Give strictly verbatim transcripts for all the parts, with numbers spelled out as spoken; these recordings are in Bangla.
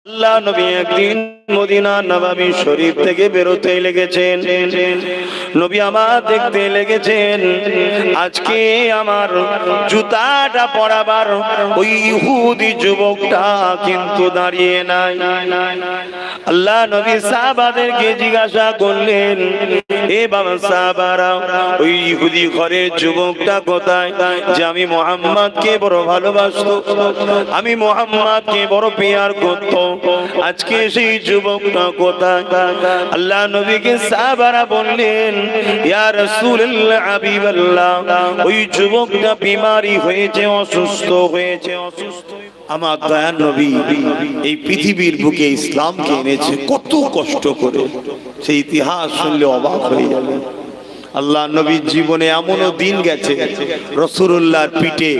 আল্লাহ নবী একদিন মদিনা নববী শরীফ থেকে বেরোতে লেগেছেন। নবী আমার দেখতে লেগেছেন আজকে আমার জুতাটা পরাবার ওই ইহুদি যুবকটা কিন্তু দাঁড়িয়ে নাই। আল্লাহ নবী সাহাবাদেরকে জিজ্ঞাসা করলেন, এ বাবা সাহাবারা, ওই ইহুদি ঘরের যুবকটা কোথায় যে আমি মুহাম্মদকে বড় ভালোবাসতো, আমি মুহাম্মদকে বড় পিয়ার করত, আজকে সেই যুবকটা কোথায়? আল্লাহ নবীকে সাহাবারা বললেন, ইয়া রাসূলুল্লাহ হাবিবাল্লাহ, ওই যুবকটা বিমারি হয়েছে, অসুস্থ হয়েছে, অসুস্থ। আমার দয়ার নবী এই পৃথিবীর বুকে ইসলামকে এনেছে কত কষ্ট করে, সেই ইতিহাস শুনলে অবাক হয়ে যাবে। আল্লাহ নবীর জীবনে এমনও দিন গেছে রাসূলুল্লাহর পিঠে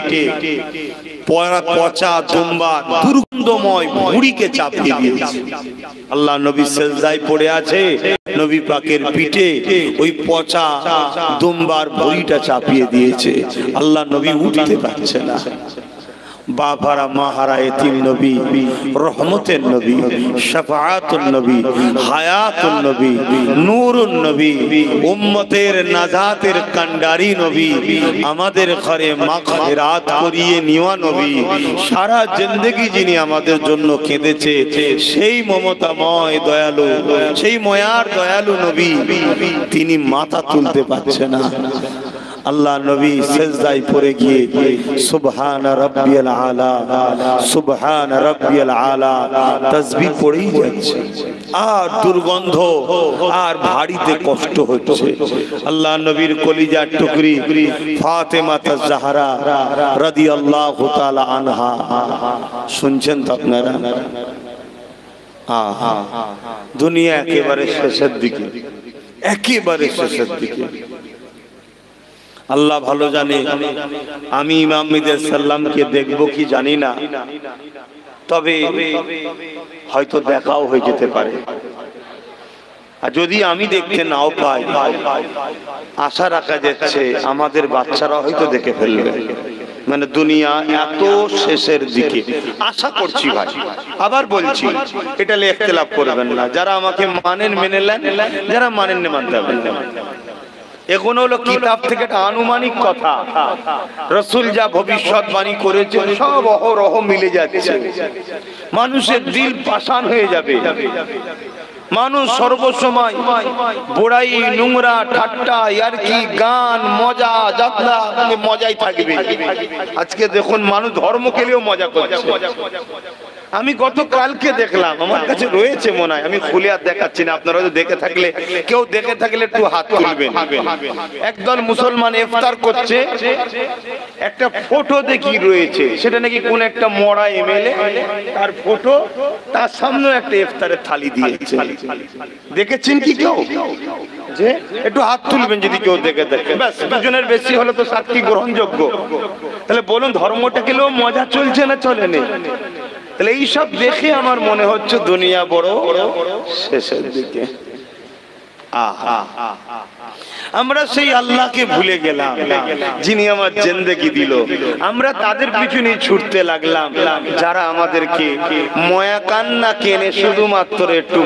পচা দুম্বা দুর্গন্ধময় ভুঁড়িকে চাপিয়ে দিয়েছে। আল্লাহ নবী সেজদায় পড়ে আছে, নবী পাকের পিঠে ওই পচা দুম্বার ভুঁড়িটা চাপিয়ে দিয়েছে। আল্লাহ নবী উঠতে পারছে না। বাবারা মাহারা এতিম নবী, রহমতের নবী, শাফাআতুন নবী, হায়াতুন নবী, নূরুন নবী, উম্মতের নাজাতের কান্ডারি নবী, আমাদের ঘরে মাগফিরাত করিয়ে নেওয়া নবী, সারা জিন্দেগি যিনি আমাদের জন্য কেঁদেছে সেই মমতাময় দয়ালু, সেই ময়ার দয়ালু নবী, তিনি মাথা তুলতে পারছে না। আল্লাহ নবী সেজদায় পড়ে গিয়ে সুবহান রাব্বিয়াল আলা, সুবহান রাব্বিয়াল আলা তাসবিহ পড়েই যাচ্ছে, আর দুর্গন্ধ আর ভারীতে কষ্ট হচ্ছে। আল্লাহ নবীর কলিজার টুকরি ফাতেমা জাহরা রাদিয়াল্লাহু তাআলা আনহা, শুনছেন তো আপনারা? হ্যাঁ, দুনিয়া একেবারে শেষের দিকে, একেবারে শেষের দিকে। আল্লাহ ভালো জানে আমি ইমাম মিদের সাল্লামকে দেখবো কি জানি না, তবে হয়তো দেখাও হয়ে যেতে পারে। আর যদি আমি দেখতে নাও পাই, আশা রাখা যাচ্ছে আমাদের বাচ্চারা হয়তো দেখে ফেলবে। মানে দুনিয়া এত শেষের দিকে আশা করছি ভাই। আবার বলছি, এটা নিয়ে ইখতিলাফ করবেন না, যারা আমাকে মানেন মেনে নেন, যারা মানেন না মানতে হবে না। এখন হলো কিতাব থেকে একটা আনুমানিক কথা, রাসূল যা ভবিষ্যৎবাণী করেছে সব অহরহ মিলে যাচ্ছে। মানুষের দিল পাষাণ হয়ে যাবে, মানুষ সর্বসময় বড়াই, নোংরা, ঠাট্টা, ইয়ারকি, গান, মজা, যাত্রা, মজাই থাকবে। আজকে দেখুন মানুষ ধর্ম খেলেও মজা করছে। আমি গতকালকে দেখলাম, আমার কাছে রয়েছে মনে হয়, আমি খুলে আর দেখাচ্ছি না, আপনারা দেখে থাকলে, কেউ দেখে থাকলে একটু হাত তুলবেন। একদল মুসলমান ইফতার করছে, একটা ফটো দেখি রয়েছে, সেটা নাকি কোন একটা মরা এমএলএ, তার ফটো, তার সামনে একটা ইফতারের থালি দিয়েছে। দেখেছেন কি কেউ? যে একটু হাত তুলবেন যদি কেউ দেখে দেখে, ব্যাস দুজনের বেশি হলে তো সাক্ষী গ্রহণযোগ্য। তাহলে বলুন ধর্মটা গেলেও মজা চলছে না চলে নেই? তাহলে এইসব দেখে আমার মনে হচ্ছে দুনিয়া বড় শেষের দিকে। আহা, আমরা সেই আল্লাহকে ভুলে গেলাম যিনি আমার জিন্দেগি দিল। আমরা তাদের পিছনে ছুটতে লাগলাম যারা আমাদেরকে ময়া কান্না কেনে শুধুমাত্র একটু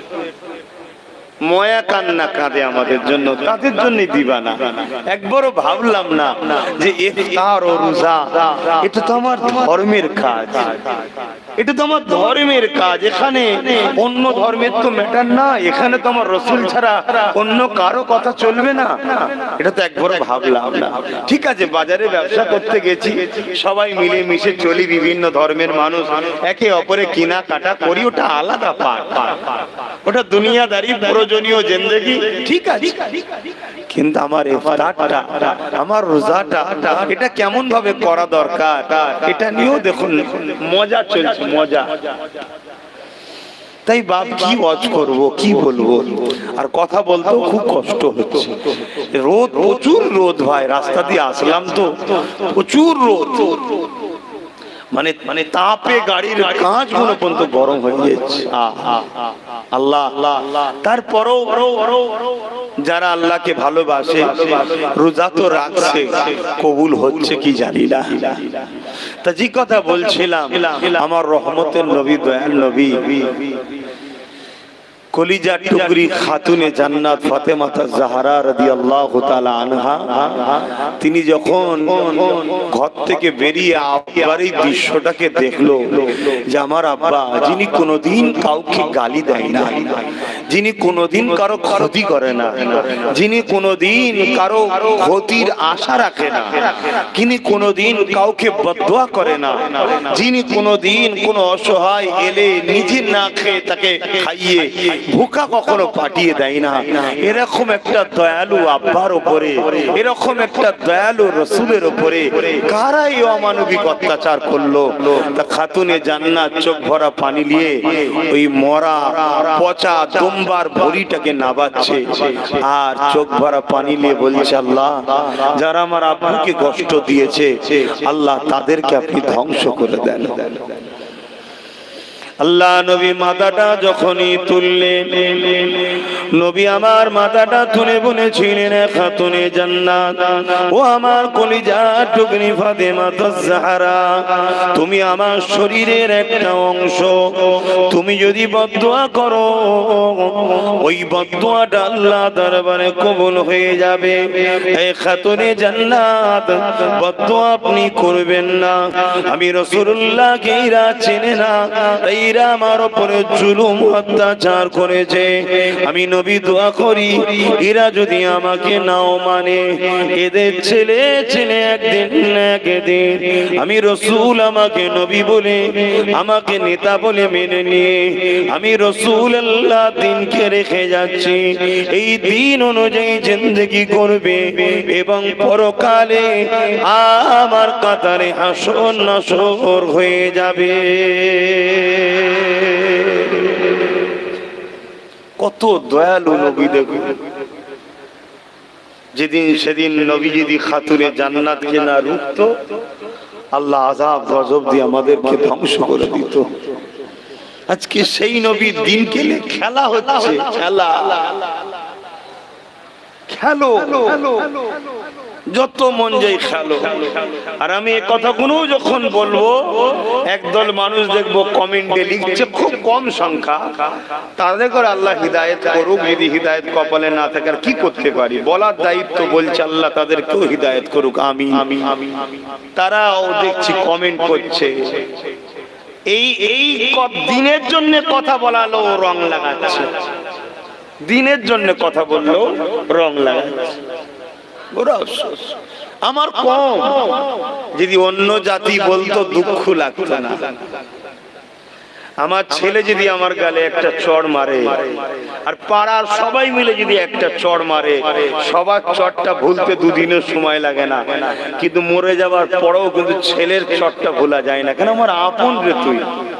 ময়া কান্না কাঁদে আমাদের জন্য, তাদের জন্য দিবা না। একবারও ভাবলাম না যে ইফতার ও রোজা এটা তো আমার ধর্মের কাজ, এটা তো আমার ধর্মের কাজ। এখানে অন্য ধর্মের তো ম্যাটার না, এখানে তো আমার রাসূল ছাড়া অন্য কারো কথা চলবে না, এটা তো একবারও ভাবলাম না। ঠিক আছে, বাজারে ব্যবসা করতে গেছি, সবাই মিলে মিশে চলি, বিভিন্ন ধর্মের মানুষ একে অপরে কিনা কাটা করি, ওটা আলাদা পাঠ, ওটা দুনিয়াদারি প্রয়োজনীয় জিন্দেগি, ঠিক আছে। কিন্তু আমার ইফতারটা, আমার রোজাটা, এটা কেমন ভাবে করা দরকার, এটা নিয়েও দেখুন মজা চলছে, মজা। তাই বাপ কি ওয়াজ করব, কি বলবো, আর কথা বলতেও খুব কষ্ট হচ্ছে। রোদ, প্রচুর রোদ ভাই, রাস্তা দিয়ে আসলাম তো প্রচুর রোদ, মানে মানে তাপে গাড়ির কাঁচগুলো পর্যন্ত গরম হয়ে যাচ্ছে। আল্লাহ, তারপরও যারা আল্লাহকে ভালোবাসে রোজা তো রাখছে, কবুল হচ্ছে কি জানি না। তা যে কথা বলছিলাম, আমার রহমতের নবী, দয়াল নবী, কলিজার টুকরি খাতুনে জান্নাত ফাতেমা জাহরা রাদিয়াল্লাহু তাআলা আনহা, তিনি যখন ঘর থেকে বেরিয়ে আবার এই দৃশ্যটাকে দেখলো যে আমার আব্বা, যিনি কোনোদিন কাউকে গালি দেয় না, যিনি কোনোদিন কারো ক্ষতি করে না, যিনি কোনোদিন কারো ক্ষতির আশা রাখে না, যিনি কোনোদিন কাউকে বদদুয়া করে না, যিনি কোনোদিন কোনো অসহায় এলে নিজে না খেয়ে তাকে খাইয়ে ভুকা কখনো পাঠিয়ে দেয় না, এরকম একটা দয়ালু আব্বার উপরে, এরকম একটা দয়ালু রসুলের উপরে কারাই অমানবিক অত্যাচার করলো? তা খাতুনে জান্নাত চোখ ভরা পানি নিয়ে ওই মরা পচা দুম্বার ভরিটাকে নাবাচ্ছে আর চোখ ভরা পানি নিয়ে বলছে, আল্লাহ, যারা আমার আব্বুকে কষ্ট দিয়েছে, আল্লাহ তাদেরকে আপনি ধ্বংস করে দেন। আল্লাহ নবী মাথাটা যখনই তুললেন, নবী আমার মাথাটা তুলে বলেছিলেন, খাতুনে জান্নাত, ও আমার কলিজার টুকরি ফাতেমা জাহরা, তুমি আমার শরীরের একটা অংশ, তুমি যদি বদদুয়া করো, ওই বদদুয়াটা আল্লাহ দরবারে কবুল হয়ে যাবে। এই খাতুনে জান্নাত, বদদুয়া আপনি করবেন না। আমি রাসূলুল্লাহকে এরা চেনে না, এরা আমার উপরে জুলুম অত্যাচার করেছে। আমি নবী দোয়া করি, এরা যদি আমাকে নাও মানে, এদের ছেলে ছেলে একদিন একদিন আমি রাসূল আমাকে নবী বলে, আমাকে নেতা বলে মেনে নিয়ে আমি রাসূলুল্লাহ দিনকে রেখে যাচ্ছি, এই দিন অনুযায়ী জিন্দেগি করবে এবং পরকালে আমার কাতারে হাসর নাসর হয়ে যাবে। কত দয়ালু নবী দেখুন। যেদিন সেদিন নবী যদি খাতুনে জান্নাতকে না রুখত, আল্লাহ আযাব গজব দিয়ে আমাদেরকে ধ্বংস করে দিত। আজকে সেই নবীর দিনকে খেলা হচ্ছে, খেলা খেলো, যত মন যাই খেলো। আর আমি এই কথাগুলো যখন বলবো, একদল মানুষ দেখবো কমেন্টে লিখছে, খুব কম সংখ্যা, তাদের করে আল্লাহ হিদায়েত করুক। যদি হিদায়েত কপালে না থাকে আর কি করতে পারি, বলার দায়িত্ব বলছে আল্লাহ তাদেরকেও হিদায়েত করুক, আমি আমি তারাও দেখছি কমেন্ট করছে। এই এই দিনের জন্য কথা বলালো রং লাগাচ্ছে, দিনের জন্য কথা বললো রং লাগাচ্ছে। আমার কম, যদি অন্য জাতি বলতো দুঃখ লাগতো না। আমার ছেলে যদি আমার গালে একটা চড় মারে, আর পাড়ার সবাই মিলে যদি একটা চড় মারে, সবার চড়টা ভুলতে দুদিনের সময় লাগে না, কিন্তু মরে যাওয়ার পরেও কিন্তু ছেলের চড়টা ভোলা যায় না। কেন? আমার আপন রে তুই।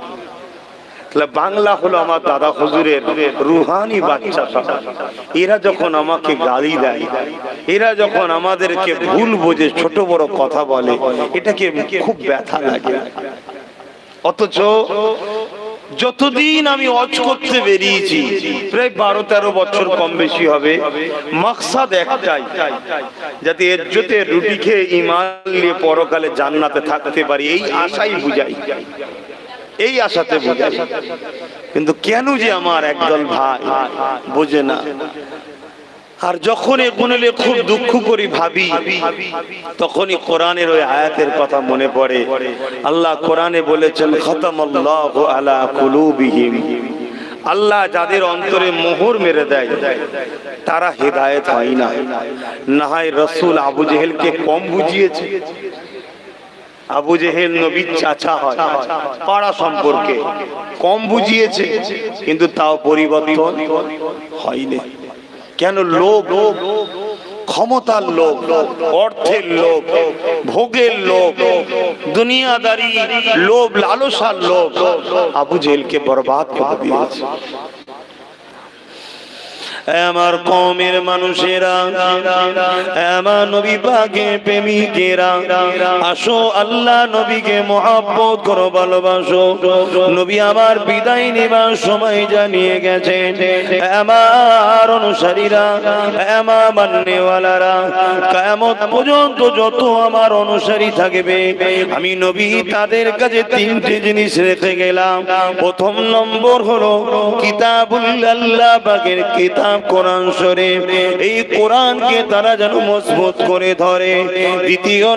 বাংলা হলো আমার দাদা হুজুরের রুহানি বাচ্চা। এরা যখন আমাকে গালি দেয়, এরা যখন আমাদেরকে ভুল বোঝে, ছোট বড় কথা বলে, এটাকে খুব ব্যথা লাগে। অথচ যতদিন আমি ওয়াজ করতে বেরিয়েছি, প্রায় বারো তেরো বছর কম বেশি হবে, মাকসাদ একটাই, যাতে ইজ্জতে রুটি খেয়ে ঈমান নিয়ে পরকালে জান্নাতে থাকতে পারি, এই আশাই বুঝাই, এই আশাতে বুঝাই। কিন্তু কেন যে আমার একদল ভাই বোঝে না। আর যখন এগুলো খুব দুঃখ করি ভাবি, তখনই কোরআনের ওই আয়াতের কথা মনে পড়ে। আল্লাহ কোরআনে বলেছেন, খতামাল্লাহু আলা কুলুবিহিম, আল্লাহ যাদের অন্তরে মোহর মেরে দেয় তারা হেদায়েত হয় না। না হয় রাসূল আবু জেহেলকে কম বুঝিয়েছে। আবু জেহেল নবীর চাচা হয়, পাড়া সম্পর্কে কম বুঝিয়েছে, কিন্তু তাও পরিবর্তন হয়নি। কেন? লোভ, ক্ষমতার লোভ, অর্থের লোভ, ভোগের লোভ, দুনিয়াদারি লোভ, লালসার লোভ আবু জেহেলকে বরবাদ করে দিয়েছে। আমার কওমের মানুষেরা, আমার নবী পাকের প্রেমিকেরা, আসো আল্লাহ নবীকে মহব্বত করো, ভালোবাসো। নবী আমার বিদায় নেবার সময় জানিয়ে গেছেন, আমার অনুসারীরা, আমার মাননেওয়ালারা, কিয়ামত পর্যন্ত যত আমার অনুসারী থাকবে, আমি নবী তাদের কাছে তিনটে জিনিস রেখে গেলাম। প্রথম নম্বর হলো কিতাবুল্লাহ পাকের কিতাব কোরআন শরীফ, এই কোরআনকে তারা যেন মজবুত করে ধরে। দ্বিতীয়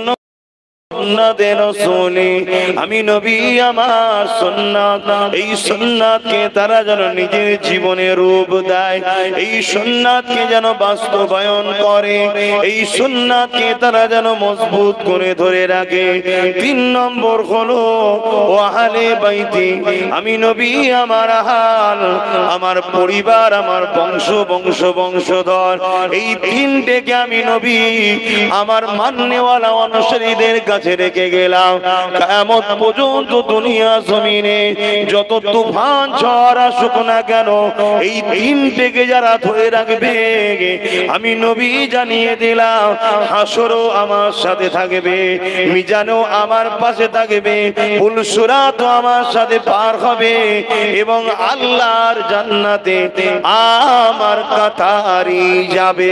আমি নবী আমার সুন্নাত, এই সুন্নাতকে তারা যেন নিজের জীবনে রূপ দেয়, এই সুন্নাতকে যেন বাস্তবায়ন করে, এই সুন্নাতকে তারা যেন মজবুত করে ধরে রাখে। তিন নম্বর হলো ও আহলে বাইতি, আমি নবী আমার আহাল, আমার পরিবার, আমার বংশ বংশ বংশধর, এই তিনটেকে আমি নবী আমার মাননেওয়ালা অনুসারীদের কাছে রেখে গেলাম। কিয়ামত পর্যন্ত দুনিয়া জমিনে যত তুফান ঝড় আসুক না কেন, এই তিনটেকে যারা ধরে রাখবে, আমি নবী জানিয়ে দিলাম, হাসরও আমার সাথে থাকবে, মিজানও আমার পাশে থাকবে, পুলসিরাতও আমার সাথে পার হবে, এবং আল্লাহর জান্নাতে আমার কাতারি যাবে।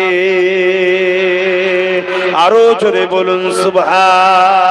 আরো জোরে বলুন সুবহান।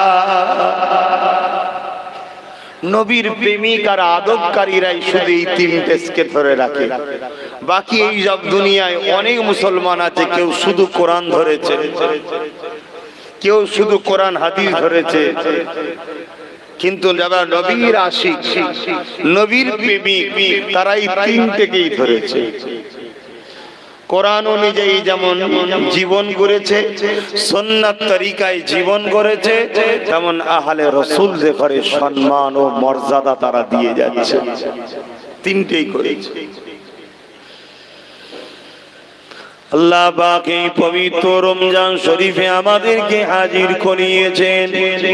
নবীর প্রেমিক আর আদবকারীরাই শুধু এই তিনটেকে ধরে রাখে। বাকি এই সব দুনিয়ায় অনেক মুসলমান আছে, কেউ শুধু কোরআন ধরেছে, কেউ শুধু কোরআন হাদিস ধরেছে, কিন্তু যারা নবীর আশিক, নবীর প্রেমিক, তারা এই তিনটেকেই ধরেছে। কোরআন অনুযায়ী যেমন জীবন গড়েছে, সুন্নাত তরিকায় জীবন গড়েছে, তেমন আহলে রাসূল যে করে সম্মান ও মর্যাদা তারা দিয়ে যাচ্ছে। তিনটেই করেছে। আল্লাহ পাক এই পবিত্র রমজান শরীফে আমাদেরকে হাজির করিয়েছেন।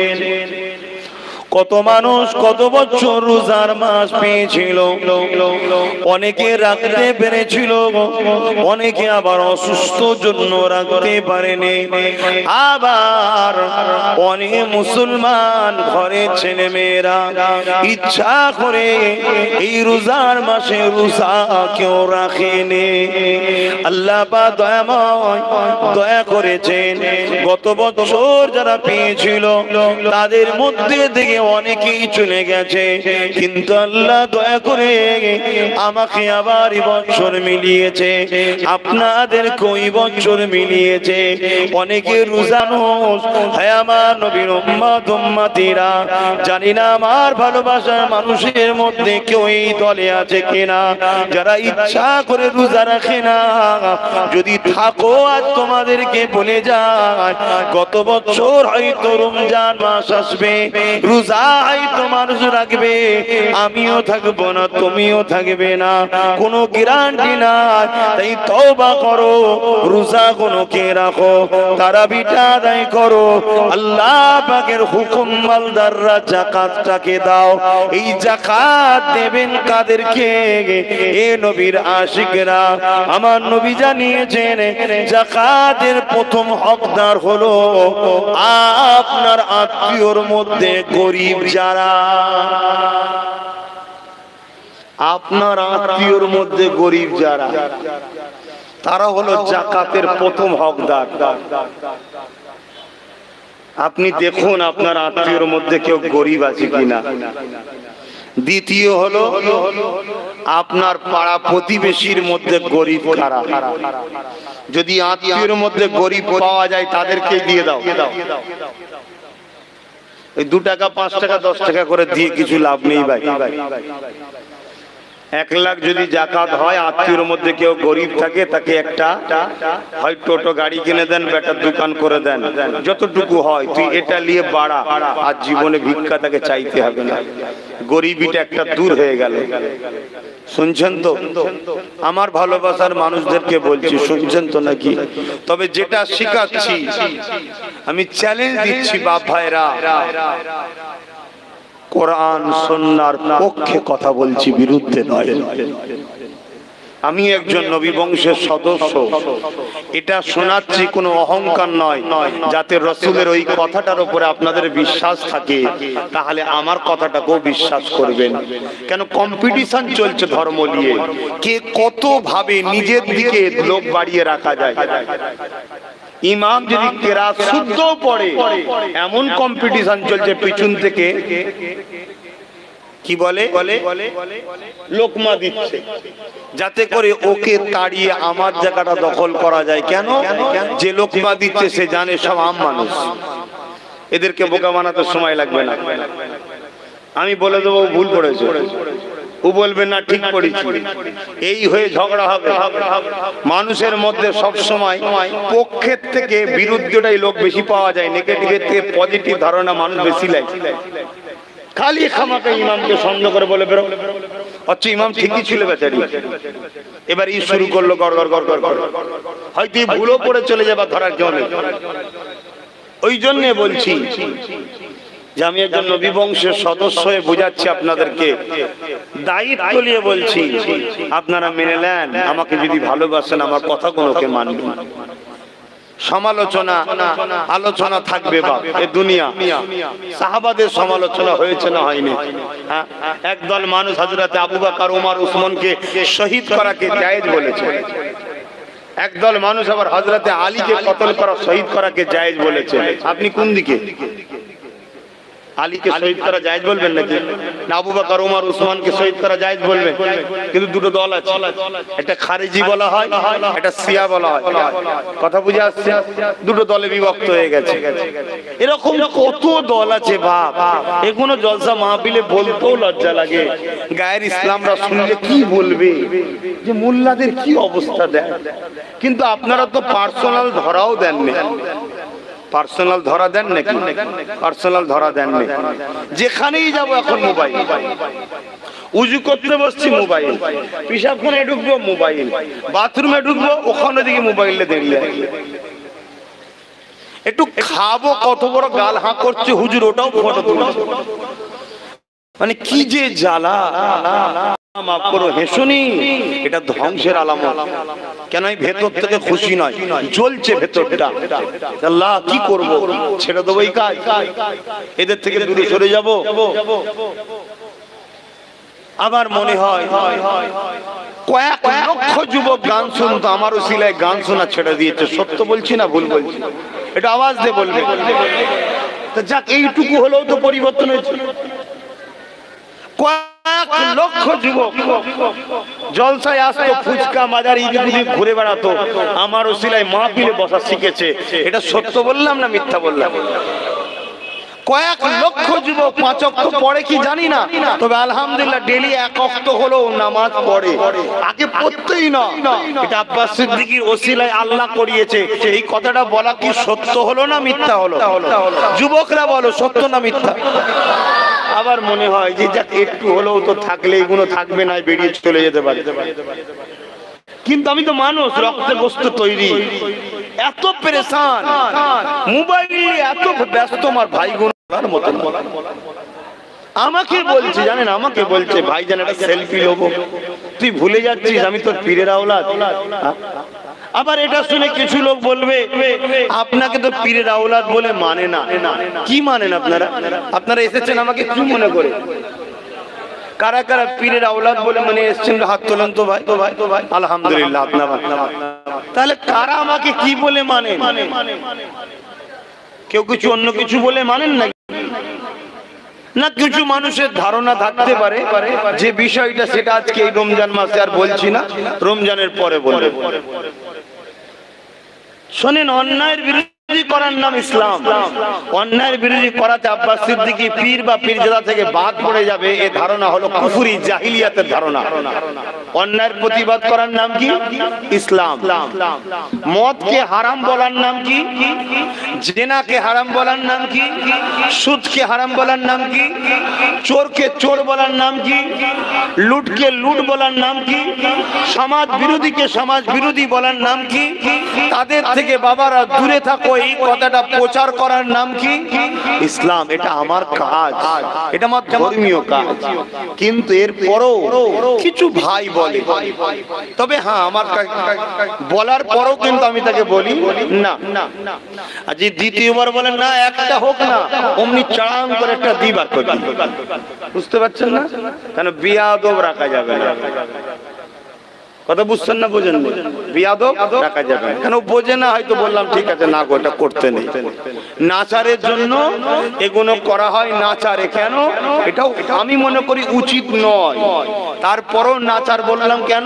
কত মানুষ কত বছর রোজার মাস পেয়েছিল, অনেকে রাখতে পেরেছিল, অনেকে আবার অসুস্থ জন্য রাখতে পারেনি। আবার অনেক মুসলমান ঘরে ছেলে মেয়েরা ইচ্ছা করে এই রোজার মাসে রোজা কেউ রাখেনি। আল্লাহ পাক দয়াময় দয়া করেছেন, গত বছর যারা পেয়েছিল তাদের মধ্যে থেকে অনেকেই চলে গেছে, কিন্তু আল্লাহ দয়া করে আমাকে আবার এই বছর মিলিয়েছে, আপনাদের কই বছর মিলিয়েছে। অনেকে রোজানো, হায় আমার নবীর উম্মত উম্মতিরা, জানি না আমার ভালোবাসার মানুষের মধ্যে কেউ এই দলে আছে কিনা যারা ইচ্ছা করে রোজা রাখে না। যদি থাকো আজ তোমাদেরকে বলে যায়, গত বছর হয়তো রমজান মাস আসবে, রোজা হয়তো মানুষ রাখবে, আমিও থাকবো না, তুমিও থাকবে না, কোনো গ্যারান্টি না। তাই তওবা করো, রোজা গুলোকে রাখো, তারাবিটা আদায় করো। আল্লাহ পাকের হুকুম, মালদাররা যাকাতটাকে দাও। এই যাকাত দেবেন কাদেরকে? এ নবীর আশিকরা। আমার নবী জানিয়েছেন, যাকাতের প্রথম হকদার হলো আপনার আত্মীয়র মধ্যে গরিব যারা, আপনার আত্মীয়র মধ্যে গরিব যারা, তারা হলো যাকাতের প্রথম হকদার। আপনি দেখুন আপনার আত্মীয়র মধ্যে কেউ গরিব আছে কিনা। দ্বিতীয় হলো আপনার পাড়া প্রতিবেশীর মধ্যে গরিব কারা। যদি আত্মীয়র মধ্যে গরিব পাওয়া যায় তাদেরকে দিয়ে দাও। এই দু টাকা পাঁচ টাকা দশ টাকা করে দিয়ে কিছু লাভ নেই ভাই। এক লাখ যদি যাকাত হয়, আত্মীয়র মধ্যে কেউ গরিব থাকে, তাকে একটা হয় টোটো গাড়ি কিনে দেন, বেটার দোকান করে দেন, যতটুকু হয় তুই এটা নিয়ে বাড়া, আর জীবনে ভিক্ষা তাকে চাইতে হবে না, গরিবিটা একটা দূর হয়ে গেল। শুনছেন তো? আমার ভালোবাসার মানুষদেরকে বলছি, শুনছেন তো নাকি? তবে যেটা শিখাচ্ছি, আমি চ্যালেঞ্জ দিচ্ছি বাপ ভাইরা, কোরআন সুন্নাহর পক্ষে কথা বলছি, বিরুদ্ধে নয়। আমি একজন নবী বংশের সদস্য, এটা শোনাচ্ছি কোনো অহংকার নয়, যাতে রসুলের ওই কথাটার উপরে আপনাদের বিশ্বাস থাকে, তাহলে আমার কথাটাকেও বিশ্বাস করবেন। কেন কম্পিটিশন চলছে ধর্ম নিয়ে, কে কত ভাবে নিজের দিকে লোক বাড়িয়ে রাখা যায়। ইমাম যদি কেরাত শুদ্ধ পড়ে, এমন কম্পিটিশন চলছে পিছন থেকে কি বলে লোকমা দিচ্ছে, যাতে করে ওকে তাড়িয়ে আমার জায়গাটা দখল করা যায়। কেন? যে লোকমা দিচ্ছে সে জানে সব আম মানুষ, এদেরকে বোকা বানাতে সময় লাগবে না। আমি বলে দেবো ভুল করেছে, ও বলবে না ঠিক করেছি, এই হয়ে ঝগড়া হবে। মানুষের মধ্যে সব সময় পক্ষের থেকে বিরুদ্ধটাই লোক বেশি পাওয়া যায়, নেগেটিভের থেকে পজিটিভ ধারণা মানুষ বেশি লাগে। খালি খামাকে ইমামকে সন্দেহ করে বলে বেরো, আচ্ছা ইমাম ঠিকই ছিল বেচারি, এবার ই শুরু করলো গড় গড় গড় গড় গড়, হয়তো ভুলও পড়ে চলে যাবা, ধরার কেউ নেই। ওই জন্য বলছি যে আমি একজন নবী বংশের সদস্য হয়ে বোঝাচ্ছি আপনাদেরকে, দায়িত্ব নিয়ে বলছি, আপনারা মেনে নেন। আমাকে যদি ভালোবাসেন আমার কথা কোনোকে মানবেন। সমালোচনা আলোচনা থাকবে বাপ, এ দুনিয়া। সাহাবাদের সমালোচনা হয়েছে না হয়নি? হ্যাঁ, একদল মানুষ হযরত আবু বকর ওমর উসমানকে শহীদ করাকে জায়েজ বলেছে, একদল মানুষ আবার হযরত আলীকে কতল করা শহীদ করাকে জায়েজ বলেছে। আপনি কোন দিকে? আলীকে শহীদ করা জায়েজ বলবেন নাকি না আবু বকর ওমর উসমানকে শহীদ করা জায়েজ বলবেন? কিন্তু দুটো দল আছে, একটা খারিজি বলা হয়, একটা শিয়া বলা হয়। কথা বুঝে আসছে? দুটো দলে বিভক্ত হয়ে গেছে। এরকম কত দল আছে বাপ, এগুলো জলসা মাহফিলে বলতেও লজ্জা লাগে। গায়ের ইসলামরা শুনলে কি বলবে যে মোল্লাদের কি অবস্থা দেয়। কিন্তু আপনারা তো পার্সোনাল ধরাও দেননি, পার্সোনাল ধরা দেন নাকি? পার্সোনাল ধরা দেননি। যেখানেই যাব এখন মোবাইল, উজু করতে বসছি মোবাইল, পেশাবখানে ঢুকবো মোবাইল, বাথরুমে ঢুকবো ওখানে দিকে মোবাইলে দাঁড়িয়ে। একটু খাবো কত বড় গাল হাঁ করছে হুজুর, ওটাও ফটো তুলছে। মানে কি যে জ্বালা। মাফ করো হেসুনি, এটা ধ্বংসের আলামত। কেন? ভেতর থেকে খুশি নয়, জ্বলছে ভেতরটা। আল্লাহ কি করব, ছেড়ে দেবো এই কাজ, এদের থেকে দূরে সরে যাব। আবার মনে হয় কয়েক লক্ষ যুবক গান শুনতো, আমার উসিলায় গান শোনা ছেড়ে দিয়েছে। সত্য বলছি না ভুল বলছি? এটা আওয়াজ দিয়ে বলবে। যাক, এইটুকু হলেও তো পরিবর্তন হয়েছে। কয়েক লক্ষ যুবক জলসায় আসতো, ফুচকা মাজার ইদিগুদি ঘুরে বেড়াতো, আমার উসিলায় মাহফিলে বসা শিখেছে। এটা সত্য বললাম না মিথ্যা বললাম? কয়েক লক্ষ যুবক পাঁচ ওয়াক্ত পড়ে কি জানি না, তবে আলহামদুলিল্লাহ ডেইলি এক ওয়াক্ত হলেও নামাজ পড়ে। আগে পড়তেই না, এটা আব্বাস সিদ্দিকীর ওসিলায় আল্লাহ করিয়েছে। এই কথাটা বলা কি সত্য হলো না মিথ্যা হলো? যুবকরা বলো সত্য না মিথ্যা? আবার মনে হয় যে যাক একটু হলেও তো থাকলে এগুলো থাকবে না, বেরিয়ে চলে যেতে পারে। কিন্তু আমি তো মানুষ, রক্তে গোস্ত তৈরি, এত পেরেশান, মোবাইল এত ব্যস্ত, আমার ভাই বোনের মতন। আমাকে বলছে জানেন, আমাকে বলছে ভাই জান একটা সেলফি নেবো, তুই ভুলে যাচ্ছিস আমি তোর পীরের আওলাদ। আবার এটা শুনে কিছু লোক বলবে আপনাকে তো পীরের আওলাদ বলে মানে না। কি মানেন আপনারা? আপনারা এসেছেন আমাকে কি মনে করে? কারা কারা পীরের আওলাদ বলে মানে এসেছেন হাত তোলেন তো ভাই। তো ভাই তো ভাই আলহামদুলিল্লাহ আপনার। তাহলে কারা আমাকে কি বলে মানে? কেউ কিছু অন্য কিছু বলে মানেন না? না, কিছু মানুষের ধারণা থাকতে পারে যে বিষয়টা সেটা আজকে এই রমজান মাসে আর বলছি না, রমজানের পরে বলে। শোনেন, অন্যায়ের বিরুদ্ধে করার নাম ইসলাম। অন্যায়ের বিরোধী করাতে আব্বাস সিদ্দিকী পীর বা পীরজাদা থেকে বাদ পড়ে যাবে, এ ধারণা হলো কুফরি জাহিলিয়াতের ধারণা। অন্যায়ের প্রতিবাদ করার নাম কি? ইসলাম। মদকে হারাম বলার নাম কি? জিনাকে হারাম বলার নাম কি? সুদকে হারাম বলার নাম কি? চোরকে চোর বলার নাম কি? লুটকে লুট বলার নাম কি? সমাজ বিরোধীকে সমাজ বিরোধী বলার নাম কি? তাদের থেকে বাবারা দূরে থাকো, এই কথাটা প্রচার করার নাম কি? ইসলাম। এটা আমার কাজ, এটা আমার ধর্মীয় কাজ। কিন্তু এরপরও কিছু ভাই বলে, তবে হ্যাঁ আমার বলার পরও কিন্তু আমি তাকে বলি না। আর যে দ্বিতীয়বার বলেন না একটা হোক না, অমনি চাড়াং করে একটা দিবা করে, বুঝতে পারছেন না? কেন বিয়াদব রাখা যাবে না। কথা বুঝছেন না? বোঝেন? বিয়াদব রাখা যাবে না। কেন বোঝে না হয়তো, বললাম ঠিক আছে না গো এটা করতে নেই। নাচারের জন্য এগুলো করা হয়, নাচারে কেন এটাও আমি মনে করি উচিত নয়। তারপরও নাচার বললাম কেন?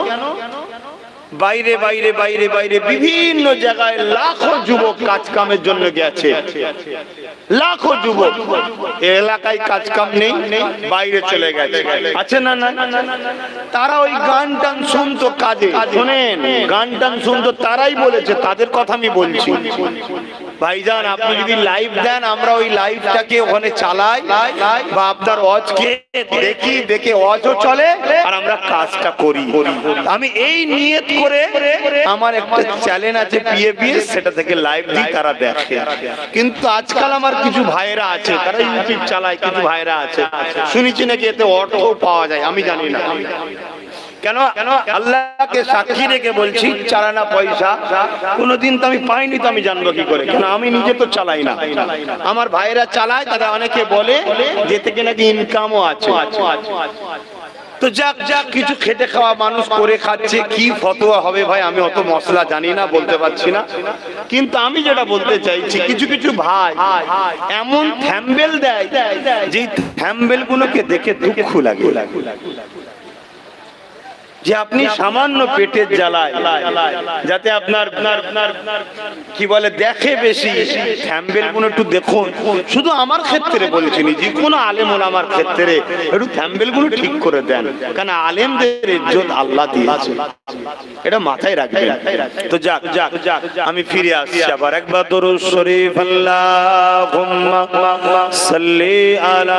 বাইরে বাইরে বাইরে বাইরে বিভিন্ন জায়গায় লাখো যুবক কাজ কামের জন্য গেছে, লাখো যুবক এলাকায় কাজ কাম নেই, বাইরে চলে গেছে, আছে না? না, তারা ওই গান টান শুনতো কাজে, শোনেন গান টান শুনতো, তারাই বলেছে, তাদের কথা আমি বলছি। ভাইজান আপনি যদি লাইভ দেন, আমরা ওই লাইভটাকে ওখানে চালাই বা আপনার ওয়াজকে দেখি, দেখে ওয়াজও চলে আর আমরা কাজটা করি। আমি এই নিয়ত করে আমার একটা চ্যানেল আছে পিএবিএস, সেটা থেকে লাইভ দিই, তারা দেখে। কিন্তু আজকাল আমার কিছু ভাইয়েরা আছে, তারা ইউটিউব চালায়, কিছু ভাইয়েরা আছে শুনেছি নাকি এতে অর্থ পাওয়া যায়, আমি জানি না কেন। আল্লাহকে সাক্ষী রেখে বলছি, চালানা পয়সা কোনোদিন তো আমি পাইনি, তো আমি জানবো কি করে? কেন আমি নিজে তো চালাই না, আমার ভাইয়েরা চালায়, তারা অনেকে বলে যে থেকে নাকি ইনকামও আছে। তো যাক যাক, কিছু খেটে খাওয়া মানুষ করে খাচ্ছে, কি ফতোয়া হবে ভাই আমি অত মশলা জানি না, বলতে পারছি না। কিন্তু আমি যেটা বলতে চাইছি, কিছু কিছু ভাই এমন থ্যাম্বেল দেয় যে থ্যাম্বেল গুলোকে দেখে দুঃখ লাগে, যে আপনি সামান্য পেটের জ্বালায় যাতে আপনার কি বলে দেখে বেশি, থ্যাম্বেল গুলো একটু দেখুন। শুধু আমার ক্ষেত্রে বলেছি, যে কোনো আলেম ওলামার ক্ষেত্রে একটু থ্যাম্বেল গুলো ঠিক করে দেন, কারণ আলেমদের ইজ্জত আল্লাহ দিয়েছে, এটা মাথায় রাখবেন। তো যাক যাক যাক, আমি ফিরে আসছি আবার একবার দরুদ শরীফ, আল্লাহুম্মা সাল্লি আলা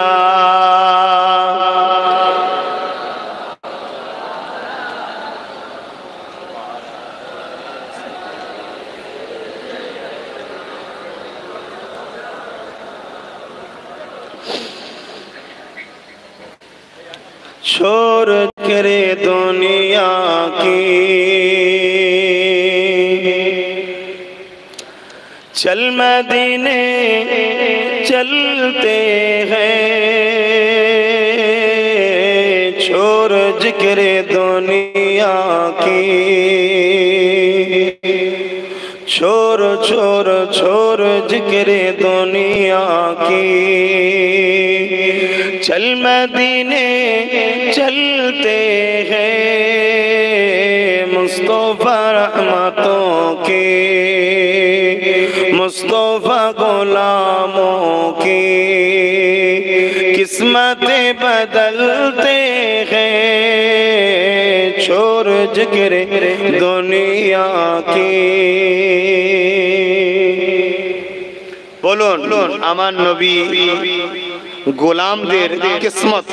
छोड़ करे दुनिया की चल मदीने चलते हैं, छोड़ जिक्र दुनिया की, छोड़ छोड़ छोड़ जिक्र दुनिया की, चल मदीने चलते हैं, मुस्तफा रहमतों के, मुस्तफा गुलामों की किस्मतें बदलते हैं, छोड़ जिक्र दुनिया की। बोलुन আমার নবী গোলামদের কিসমত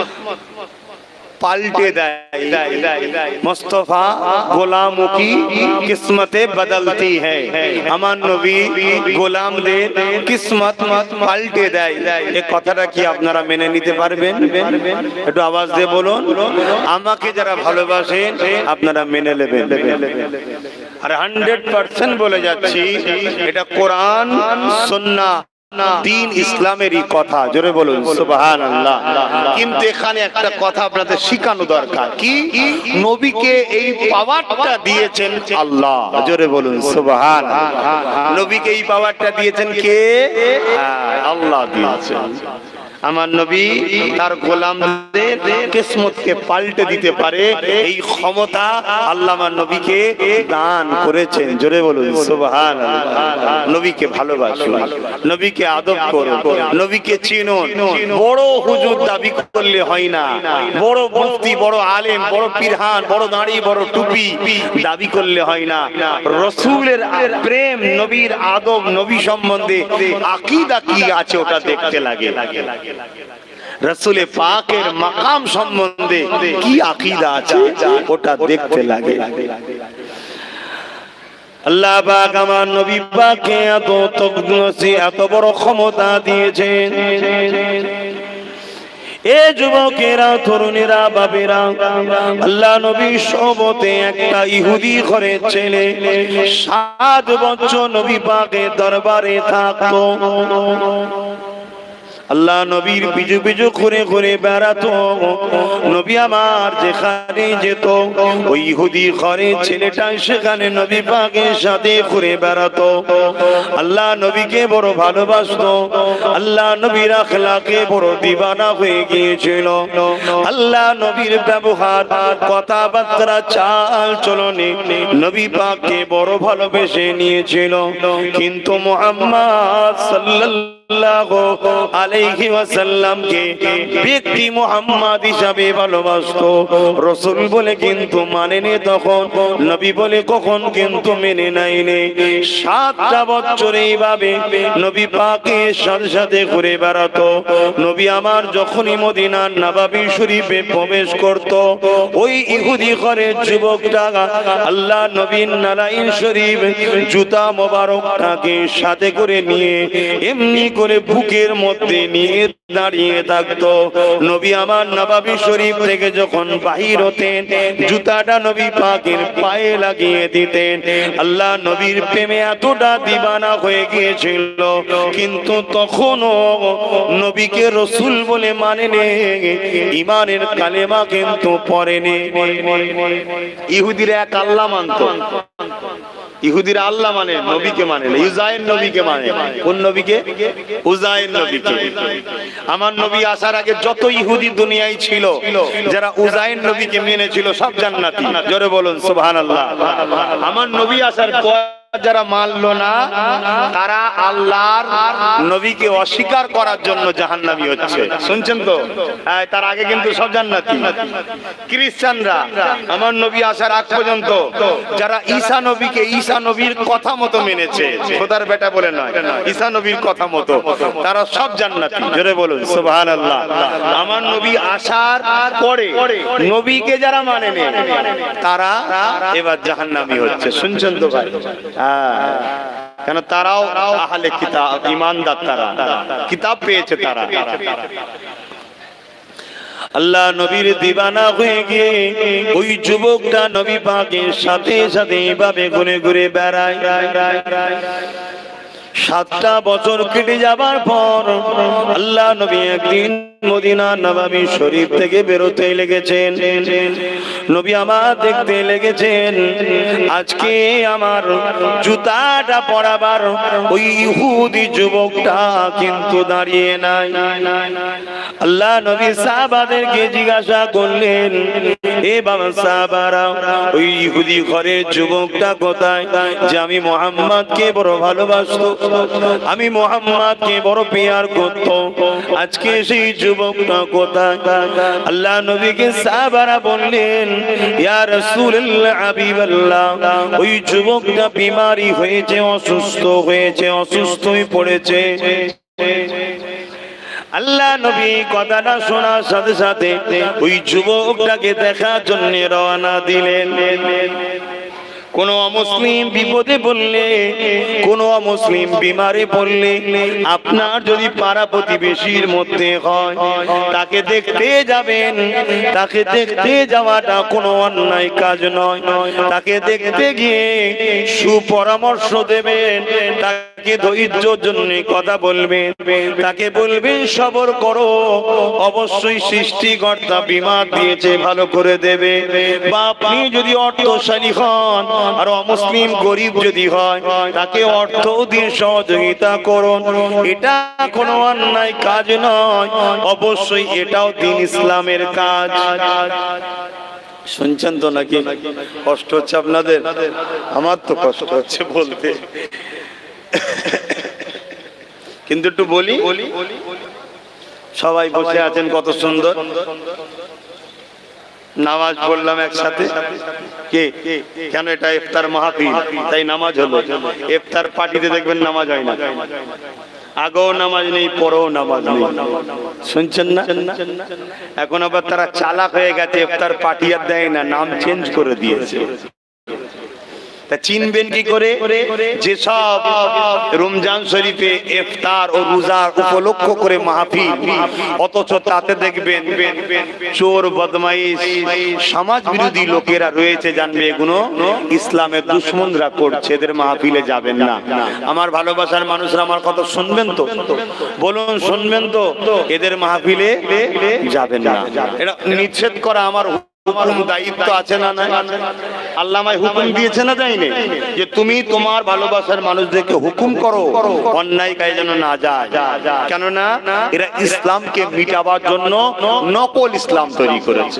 পাল্টে দেয়, মুস্তাফা গোলামों की किस्मतें बदलती है, আমার নবী গোলামদের কিসমত পাল্টে দেয়। এই কথাটা কি আপনারা মেনে নিতে পারবেন? একটু আওয়াজ দিয়ে বলুন। আমাকে যারা ভালোবাসেন আপনারা মেনে নেবেন। আর হান্ড্রেড পার্সেন্ট বলে যাচ্ছি, এটা কোরআন সুন্নাহ দিন ইসলামেরই কথা, জোরে বলুন সুবহানাল্লাহ। কিন্তু এখানে একটা কথা আপনাদের শিখানো দরকার, কি নবীকে এই পাওয়ারটা দিয়েছেন আল্লাহ, জোরে বলুন সুবহানাল্লাহ। নবীকে এই পাওয়ারটা দিয়েছেন কে? আল্লাহ দিয়েছেন। আমার নবী তার গোলামদের কিসমতকে পাল্টে দিতে পারে, এই ক্ষমতা আল্লাহ আমার নবীকে দান করেছেন, জোরে বলুন সুবহানাল্লাহ। নবীকে ভালোবাসুন, নবীকে আদব করুন, নবীকে চিনুন। বড় হুজুর দাবি করলে হয় না, বড় মুফতি, বড় আলেম, বড় পীরহান, বড় দাড়ি, বড় টুপি দাবি করলে হয় না। রাসূলের প্রেম, নবীর আদব, নবী সম্বন্ধে আকীদা কি আছে ওটা দেখতে লাগে। রাসূলে পাকের মাকাম সম্বন্ধে কি আকীদা আছে ওটা দেখতে লাগে। আল্লাহ পাক আমার নবী পাককে এত তকদিসে এত বড় ক্ষমতা দিয়েছেন। এ যুবকেরা, তরুণেরা, বাবেরা, আল্লাহ নবী সবতে একটা ইহুদি ঘরের ছেলে সাত বছর নবী পাকের দরবারে থাকতো। আল্লাহ নবীর পিছু পিছু ঘুরে ঘুরে বেড়াতো। নবী আমার যেখানে যেত ওই ইহুদি ঘরের ছেলেটা সেখানে নবী পাকের সাথে ঘুরে বেড়াতো। আল্লাহ নবীকে বড় ভালোবাসতো। আল্লাহ নবীর আখলাকে বড় দিওয়ানা হয়ে গিয়েছিল। আল্লাহ নবীর ব্যবহার, কথাবার্তা, চাল চলনে নবী পাককে বড় ভালোবেসে নিয়েছিল। কিন্তু মুহাম্মদ সাল্লাল্লাহু আলাইহি ওয়াসাল্লামকে ব্যক্তি মুহাম্মদ হিসাবে ভালোবাসতো। রাসূল বলে কিন্তু মানেনি তখন, নবী বলে কখন কিন্তু মেনে নাইনি। সাতটা বছর এইভাবে নবী পাকের সাথে সাথে ঘুরে বেড়াতো। নবী আমার যখনই মদিনার নববী শরীফে প্রবেশ করত, ওই ইহুদি ঘরের যুবকটা আল্লাহ নবীর নারায়ণ শরীফ জুতা মোবারকটাকে সাথে করে নিয়ে এমনি করে বুকের মধ্যে নিয়ে দাঁড়িয়ে থাকতো। নবী আমার নববী শরীফ থেকে যখন বাহির হতেন, জুতাটা নবী পাকের পায়ে লাগিয়ে দিতেন। আল্লাহ নবীর প্রেমে এতটা দিবানা হয়ে গিয়েছিল, কিন্তু তখনও নবীকে রসুল বলে মানেনি, ইমানের কালেমা কিন্তু পড়েনি। ইহুদিরা এক আল্লাহ মানত। ইহুদিরা আল্লাহ মানে, নবীকে মানে না, উজাইর নবীকে মানে। কোন নবীকে? উজাইর নবীকে। আমার নবী আসার আগে যত ইহুদি দুনিয়ায় ছিল, যারা উজাইর নবীকে মেনেছিল সব জান্নাতি। জোরে বলুন সুবহানাল্লাহ। আমার নবী আসার পর যারা মানলো না, তারা আল্লাহর নবীকে অস্বীকার করার জন্য জাহান্নামী হচ্ছে। শুনছেন তো? তার আগে কিন্তু সব জান্নাতি। খ্রিস্টানরা আমার নবী আসার আগ পর্যন্ত যারা ঈসা নবীকে ঈসা নবীর কথা মতো মেনেছে, খোদার বেটা বলে নয়, ঈসা নবীর কথা মতো, তারা সব জান্নাতি। জোরে বলুন সুবহানাল্লাহ। আমার নবী আসার পরে নবীকে যারা মানে না, তারা এবার জাহান্নামী হচ্ছে। শুনছেন তো ভাই? কেন? তারাও আহলে কিতাব, ঈমানদার, তারা কিতাব পেয়েছে। তারা আল্লাহ নবীর দিবানা হয়ে গিয়ে ওই যুবকটা নবী পাকের সাথে সাথে এইভাবে ঘুরে ঘুরে বেড়ায়। সাতটা বছর কেটে যাবার পর আল্লাহ নবী একদিন মদিনা নববী শরীফ থেকে বেরোতে লেগেছেন। নবী আমার দেখতে লেগেছেন আজকে আমার জুতাটা পরাবার ওই ইহুদি যুবকটা কিন্তু দাঁড়িয়ে নাই। আল্লাহ নবী সাহাবাদেরকে জিজ্ঞাসা করলেন, এ বাবা সাহাবারা, ওই ইহুদি ঘরের যুবকটা কোথায়? যে আমি মুহাম্মদকে বড় ভালোবাসতো, আমি মুহাম্মদকে বড় প্যার করত, আজকে সেই যুবকটা কোথায়? আল্লাহ নবীকে সাহাবারা বললেন, ইয়া রাসূলুল্লাহ, হাবিবাল্লাহ, ওই যুবকটা বিমারি হয়েছে, অসুস্থ হয়েছে, অসুস্থ হয়ে পড়েছে। আল্লাহ নবী কথাটা শোনার সাথে সাথে ওই যুবকটাকে দেখার জন্য রওনা দিলেন। কোন অমুসলিম বিপদে পড়লে, কোন অমুসলিম বিমারে পড়লে, আপনার যদি পাড়া প্রতিবেশীর মধ্যে হয়, তাকে দেখতে যাবেন। তাকে দেখতে যাওয়াটা কোনো অন্যায় কাজ নয়। তাকে দেখতে গিয়ে সুপরামর্শ দেবেন, তাকে ধৈর্যের জন্য কথা বলবেন, তাকে বলবেন সবর করো, অবশ্যই সৃষ্টিকর্তা বিমা দিয়েছে, ভালো করে দেবে। বা আপনি যদি অর্থশালী হন আর অমুসলিম গরিব যদি হয়, তাকে অর্থ দিয়ে সহযোগিতা করুন। এটা কোনো অন্যায় কাজ নয়, অবশ্যই এটাও দ্বীন ইসলামের কাজ। শুনছেন তো নাকি? কষ্ট হচ্ছে আপনাদের? আমার তো কষ্ট হচ্ছে বলতে, কিন্তু একটু বলি। সবাই বসে আছেন, কত সুন্দর নামাজ পড়লাম একসাথে। কে কেন? এটা ইফতার মাহফিল, তাই নামাজ হলো। ইফতার পার্টিতে দেখবেন নামাজ হয় না, আগেও নামাজ নেই, পরেও নামাজ নেই। শুনছেন না? এখন আবার তারা চালাক হয়ে গেছে, ইফতার পার্টি আর দেয় না, নাম চেঞ্জ করে দিয়েছে। তা চিনবেন কি করে? যেসব রমজান শরীফে ইফতার ও রোজা উপলক্ষ করে মাহফিল, অথচ তাতে দেখবেন চোর, বদমাইশ, সমাজ বিরোধী লোকেরা রয়েছে, জানবে এগুলো ইসলামের দুশমনরা করছে, এদের মাহফিলে যাবেন না। আমার ভালোবাসার মানুষরা আমার কথা শুনবেন তো? বলুন শুনবেন তো? এদের মাহফিলে যাবেন না। এটা নিষেধ করা আমার হুকুম, দায়িত্ব আছে না? না, আল্লাহ আমায় হুকুম দিয়েছে না, দেয়নি? যে তুমি তোমার ভালোবাসার মানুষদেরকে হুকুম করো অন্যায় কাজে যেন না যায়। কেননা এরা ইসলামকে মিটাবার জন্য নকল ইসলাম তৈরি করেছে,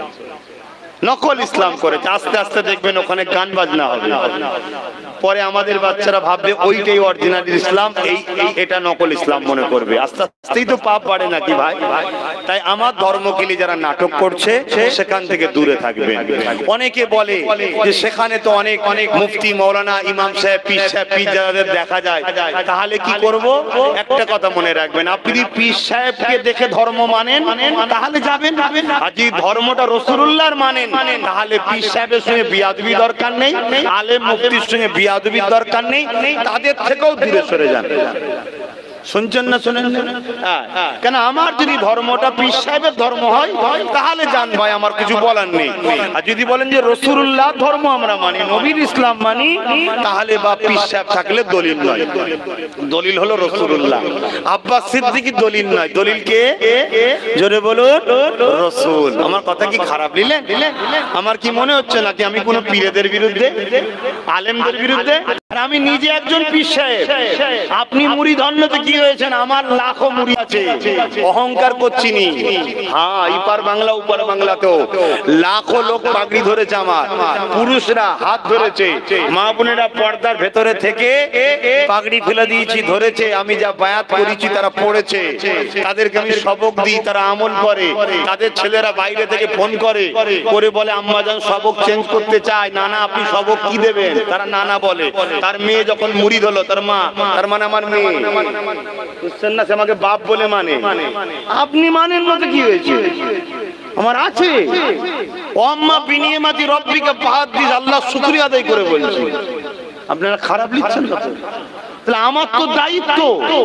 নকল ইসলাম করেছে। আস্তে আস্তে দেখবেন ওখানে গান বাজনা হবে, পরে আমাদের বাচ্চারা ভাববে ওইটাই অরিজিনাল ইসলাম, এই এটা নকল ইসলাম মনে করবে। আস্তে আস্তেই তো পাপ বাড়ে নাকি ভাই? তাই আমার ধর্মকে নিয়ে যারা নাটক করছে সেখান থেকে দূরে থাকবেন। অনেকে বলে যে সেখানে তো অনেক অনেক মুফতি, মৌলানা, ইমাম সাহেব, পীর সাহেব, পীর যাদের দেখা যায়, তাহলে কি করব? একটা কথা মনে রাখবেন, আপনি পীর সাহেবকে দেখে ধর্ম মানেন তাহলে যাবেন, আর যদি ধর্মটা রাসূলুল্লাহর মানেন তাহলে পীর সাহেবের সঙ্গে বিয়াদবি দরকার নেই, আলেম মুফতির সঙ্গে বিয়াদবির দরকার নেই, তাদের থেকেও দূরে সরে যান। শুনছেন না? শোনেন না? কেন আমার যদি ধর্মটা পীর সাহেবের ধর্ম হয় তাহলে জান ভাই, আমার কিছু বলার নেই। আর যদি বলেন যে রাসূলুল্লাহ ধর্ম আমরা মানি, নবীর ইসলাম মানি, তাহলে বা পীর সাহেব থাকলে দলিল নয়, দলিল হলো রাসূলুল্লাহ। আব্বাস সিদ্দিকীর দলিল নয়, দলিল কে? জোরে বলুন, রাসূল। আমার কথা কি খারাপ নিলেন? আমার কি মনে হচ্ছে নাকি আমি কোনো পীরেদের বিরুদ্ধে, আলেমদের বিরুদ্ধে? আর আমি নিজে একজন পীর সাহেব, আপনি মুরিদ হন্নতে কি হয়েছেন? আমার লাখো মুরিদ আছে, অহংকার করছি নি। হ্যাঁ, ইপার বাংলা উপার বাংলাতেও লাখো লোক পাগড়ি ধরেছে আমার, পুরুষরা হাত ধরেছে, মা বোনেরা পর্দার ভেতরে থেকে পাগড়ি ফেলে দিয়েছি, ধরেছে, আমি যা বায়াত করেছি তারা পড়েছে, তাদেরকে আমি সবক দিই, তারা আমল করে, তাদের ছেলেরা বাইরে থেকে ফোন করে করে বলে আম্মাজান সবক চেঞ্জ করতে চায়, নানা আপনি সবক কি দেবেন? তারা নানা বলে। তার মেয়ে যখন মুরিদ হলো, তার মা, তার মানে আমার মেয়ে, বুঝছেন না? সে আমাকে বাপ বলে মানে, আপনি মানেন না তো কি হয়েছে? আমার আছে ওয়াম্মা বিনিয়ামাতি রব্বিকা ফাহাদ্দিস, আল্লাহ শুকরিয়া আদায় করে বলছি। আপনারা খারাপ লিখছেন না? তাহলে আমার তো দায়িত্ব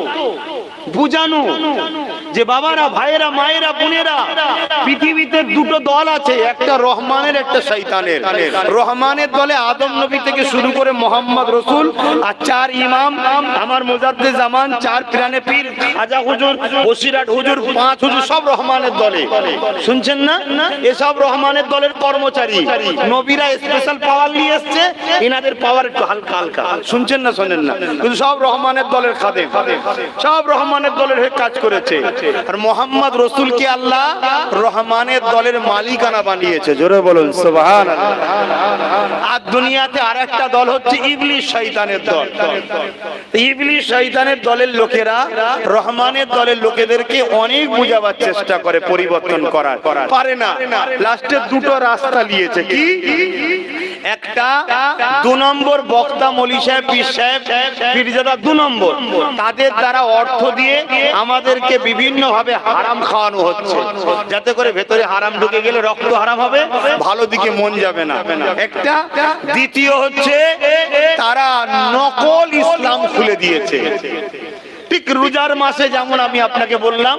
বুঝানো যে বাবারা, ভাইয়েরা, মায়েরা, বোনেরা, পৃথিবীতে দুটো দল আছে, একটা রহমানের, একটা শয়তানের। রহমানের দলে আদম নবী থেকে শুরু করে মোহাম্মদ রসুল আর চার ইমাম, আমার মুজাদ্দিদ জামান, চার পিরানে পীর, খাজা হুজুর, বসিরহাট হুজুর, পাঁচ হুজুর, সব রহমানের দলে। শুনছেন না? এসব রহমানের দলের কর্মচারী। নবীরা স্পেশাল পাওয়ার নিয়ে এসছে, এনাদের পাওয়ার একটু হালকা হালকা। শুনছেন না? শোনেন না? কিন্তু সব রহমানের দলের খাদেম, সব রহমানের দলের হয়ে কাজ করেছে। আর মোহাম্মদ রসুলকে আল্লাহ রহমানের দলের মালিকানা বানিয়েছে। জোরে বলুন সুবহানাল্লাহ। আর দুনিয়াতে আরেকটা দল হচ্ছে ইবলিস, শয়তানের দল। ইবলিস শয়তানের দলের লোকেরা রহমানের দলের লোকেদেরকে অনেক বুঝাবার চেষ্টা করে, পরিবর্তন করার পারে না। লাস্টে দুটো রাস্তা নিয়েছে। কি? একটা দু নম্বর বক্তা, মৌলী সাহেব, পীর সাহেব, পীরজাদা, দু নম্বর তাদের দ্বারা অর্থ দিয়ে আমাদেরকে বিভিন্ন ভাবে হারাম খাওয়ানো হচ্ছে, যাতে করে ভেতরে হারাম ঢুকে গেলে রক্ত হারাম হবে, ভালো দিকে মন যাবে না। একটা। দ্বিতীয় হচ্ছে তারা নকল ইসলাম খুলে দিয়েছে। ঠিক রোজার মাসে যেমন আমি আপনাকে বললাম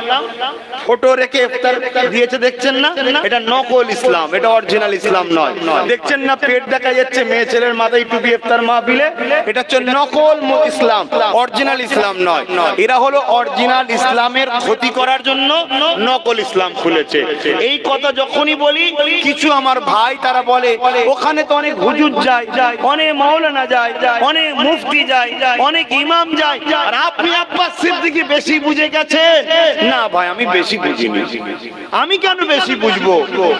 ফটো রেখে ইফতার দিয়েছে, দেখছেন না? এটা নকল ইসলাম, এটা অরিজিনাল ইসলাম নয়। দেখছেন না পেট দেখা যাচ্ছে মেয়ে ছেলের মাথায় টুপি ইফতার মাহফিলে, এটা হচ্ছে নকল ইসলাম, অরিজিনাল ইসলাম নয়। এরা হলো অরিজিনাল ইসলামের ক্ষতি করার জন্য নকল ইসলাম খুলেছে। এই কথা যখনই বলি কিছু আমার ভাই তারা বলে ওখানে তো অনেক হুজুর যায়, অনেক মাওলানা যায়, অনেক মুফতি যায়, অনেক ইমাম যায়, আর আপনি আব্বাস সিদ্দিকী বেশি বুঝে গেছে। না ভাই, আমি বেশি বুঝিনি। আমি কেন বেশি বুঝবো?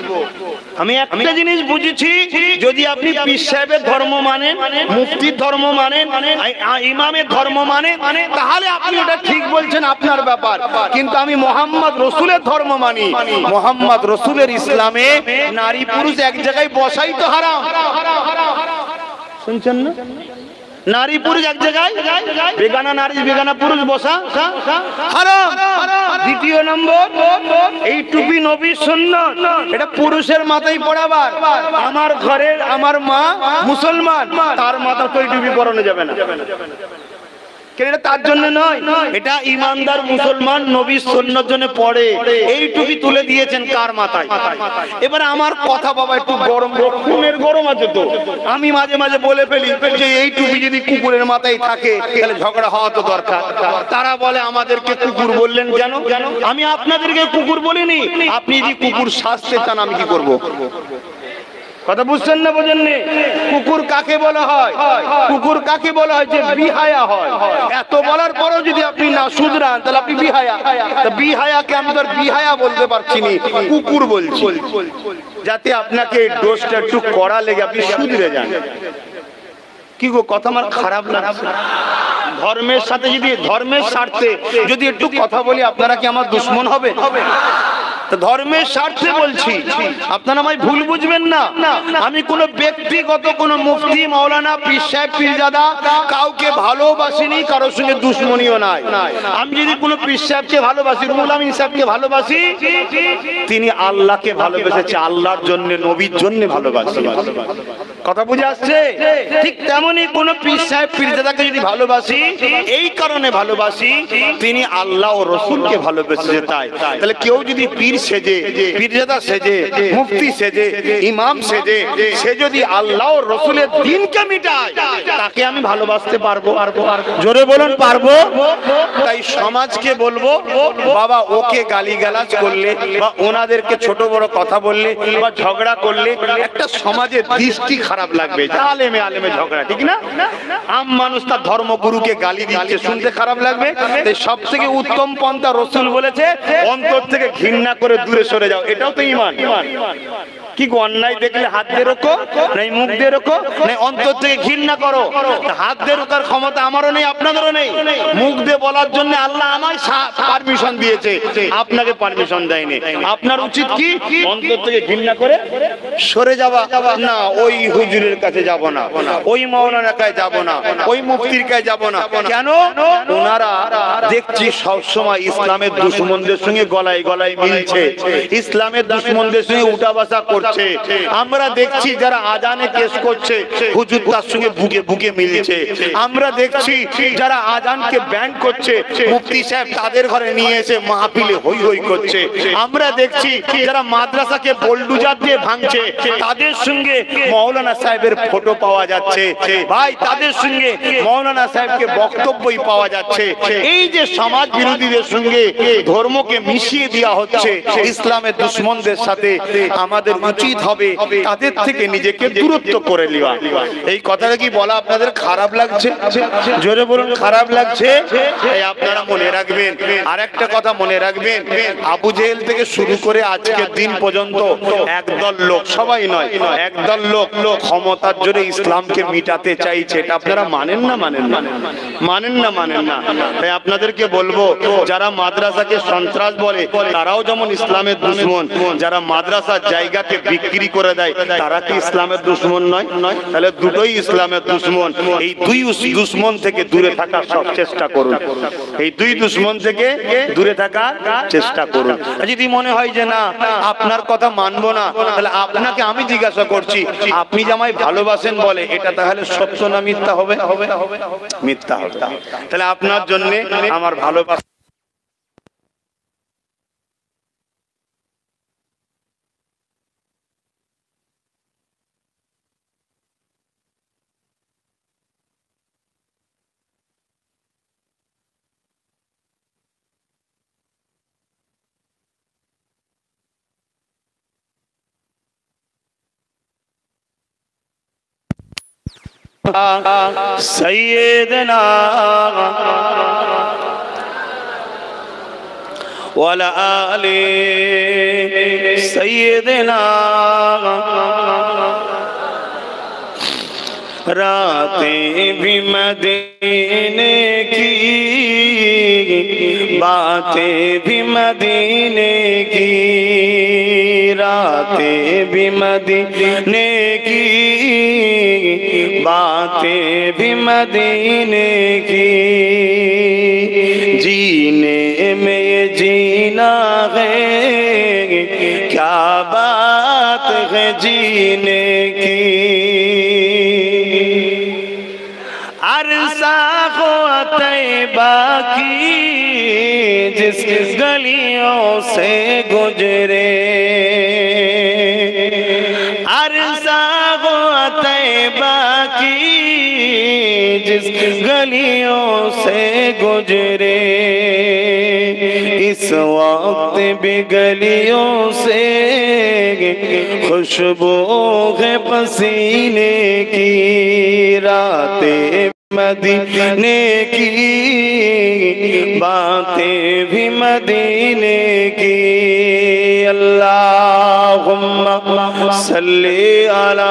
আমি একটা জিনিস বুঝেছি, যদি আপনি পীর সাহেবের ধর্ম মানেন, মুফতির ধর্ম মানেন, ইমামের ধর্ম মানেন, তাহলে আপনি ওটা ঠিক বলছেন, আপনার ব্যাপার। কিন্তু আমি মোহাম্মদ রসুলের ধর্ম মানি। মোহাম্মদ রসুলের ইসলামে নারী পুরুষ এক জায়গায় বসাই তো হারাম। শুনছেন না? নারী পুরুষ এক জায়গায়, বেগানা নারী বেগানা পুরুষ বসা হারাম। দ্বিতীয় নম্বর, এই টুপি নবীর সুন্নাত, এটা পুরুষের মাথায় পরাবার। আমার ঘরের আমার মা মুসলমান, তার মাথা তো এই টুপি পরানো যাবে না। এটা তার জন্য নয়, এটা ইমানদার মুসলমান নবীর সুন্নাতের জন্য পড়ে। এই টুপি তুলে দিয়েছেন কার মাথায়? এবার আমার কথা বাবা একটু গরম, খুনের গরম আছে তো, আমি মাঝে মাঝে বলে ফেলি যে এই টুপি যদি কুকুরের মাথায় থাকে তাহলে ঝগড়া হওয়া তো দরকার। তারা বলে আমাদেরকে কুকুর বললেন কেন? আমি আপনাদেরকে কুকুর বলিনি। আপনি যদি কুকুর শাস্তে চান আমি কি করব? কথা বুঝছেন না, বোঝেননি? কুকুর কাকে বলা হয়? কুকুর কাকে বলা হয়? যে বিহায়া হয়। এত বলার পরেও যদি আপনি না শুধরান তাহলে আপনি বিহায়া। তা বিহায়াকে আমি তো আর বিহায়া বলতে পারছি না, কুকুর বলছি, যাতে আপনাকে ডোজটা একটু কড়া লেগে আপনি শুধরে যান। কি গো, কথা আমার খারাপ লাগছে? ধর্মের সাথে যদি, ধর্মের স্বার্থে যদি একটু কথা বলি, আপনারা কি আমার দুশ্মন হবে? ধর্মের স্বার্থে বলছি, আপনারা আমায় ভুল বুঝবেন না। আমি কোন ব্যক্তিগত কোন মুফতি মাওলানা পীর সাহেব পীরজাদা কাউকে ভালোবাসিনি, কারোর সঙ্গে দুশ্মনীও নাই। আমি যদি কোনো পীর সাহেবকে ভালোবাসি, রুহুল আমিন সাহেবকে ভালোবাসি, তিনি আল্লাহকে ভালোবেসেছে, আল্লাহর জন্য নবীর জন্য ভালোবাসি। কথা বুঝে আসছে? ঠিক তেমনি কোন পীর সাহেব পীরজাদাকে যদি ভালোবাসি, এই কারণে ভালোবাসি তিনি আল্লাহ ও রসুলকে ভালোবেসেছে। তাই তাহলে কেউ যদি পীর সেজে, পীরজাদা সেজে, মুফতি সেজে, ইমাম সেজে, সে যদি আল্লাহ ও রসুলের দ্বীনকে মিটায়, তাকে আমি ভালোবাসতে পারবো? জোরে বলুন, পারবো? তাই সমাজকে বলবো, বাবা ওকে গালিগালাজ করলে বা ওনাদেরকে ছোট বড় কথা বললে বা ঝগড়া করলে একটা সমাজের দৃষ্টি খারাপ লাগবে। আলেমে আলেমে ঝগড়া, ঠিক না? আম মানুষ তার ধর্মগুরুকে গালি দিচ্ছে, শুনতে খারাপ লাগবে। তাই সব থেকে উত্তম পন্থা রসুল বলেছে, অন্তর থেকে ঘৃণা করে দূরে সরে যাও। এটাও তো ঈমান। কি অন্যায় দেখলে হাত দিয়ে রোখো, নাই মুখ দিয়ে রোখো, নাই অন্তর থেকে ঘৃণা করো। হাত দিয়ে রোখার ক্ষমতা আমারও নেই, আপনাদেরও নেই। মুখ দিয়ে বলার জন্য আল্লাহ আমায় পারমিশন দিয়েছে, আপনাকে পারমিশন দেয়নি। আপনার উচিত কি? অন্তর থেকে ঘৃণা করে সরে যাওয়া। না, ওই হুজুরের কাছে যাব না, ওই মাওলানার কাছে যাব না, ওই মুফতির কাছে যাব না। কেন? ওনারা দেখছি সবসময় ইসলামের দুশমনদের সঙ্গে গলায় গলায় মিলছে, ইসলামের দুশমনদের সঙ্গে উঠা বসা করছে। আমরা দেখছি যারা আজানে কেস করছে, হুজুর তার সঙ্গে বুকে বুকে মিলছে। আমরা দেখছি যারা আজানকে ব্যান করছে, মুফতি সাহেব তাদের ঘরে নিয়ে এসে মাহফিলে হই হই করছে। আমরা দেখছি যারা মাদ্রাসাকে বোলডুজার দিয়ে ভাঙছে, তাদের সঙ্গে মাওলানা সাহেবের ফটো পাওয়া যাচ্ছে। ভাই, তাদের সঙ্গে মাওলানা সাহেবকে বক্তব্যই পাওয়া যাচ্ছে। এই যে সমাজ বিরোধীদের সঙ্গে ধর্মকে মিশিয়ে দেওয়া হচ্ছে ইসলামের দুশমনদের সাথে, আমাদের উচিত হবে তাদের থেকে নিজেকে দূরত্ব করে নেওয়া। এই কথাটা কি বলা আপনাদের খারাপ লাগছে? জোরে বলুন, খারাপ লাগছে? এই আপনারা মনে রাখবেন, আর একটা কথা মনে রাখবেন, আবু জেহেল থেকে শুরু করে আজকের দিন পর্যন্ত একদল লোক, সবাই নয়, একদল লোক ক্ষমতার জোরে ইসলামকে মিটাতে চাইছে। এটা আপনারা মানেন না? মানেন না? মানেন না? মানেন না? তাই আপনাদেরকে বলবো, যারা মাদ্রাসাকে সন্ত্রাস বলে তারাও যেমন ইসলামের দুশমন, যারা মাদ্রাসার জায়গাকে বিক্রি করে দেয় তারা কি ইসলামের দুশমন নয়? তাহলে দুটোই ইসলামের দুশমন। এই দুই দুশমন থেকে দূরে থাকার সব চেষ্টা করুন, এই দুই দুশমন থেকে দূরে থাকার চেষ্টা করুন। যদি মনে হয় যে না আপনার কথা মানবো না, তাহলে আপনাকে আমি জিজ্ঞাসা করছি, আপনি যে আমায় ভালোবাসেন বলে এটা তাহলে সত্য না মিথ্যা হবে? মিথ্যা হবে। তাহলে আপনার জন্য আমার ভালোবাসা सैयदना वाला आले सैयदना रातें भी मदीने की, बातें भी मदीने की, रातें भी मदीने की, बातें भी मदीने की। जीने में ये जीना है, क्या बात है जीने की। अरसा हो तैबा की, जिस गलियों से गुजरे, अरसा हो तैबा की, जिस गलियों से गुजरे। इस वक्त भी गलियों से खुशबू है पसीने की, रातें मदीने की, बातें भी मदीने की। अल्लाहुम्मा सल्ली अला।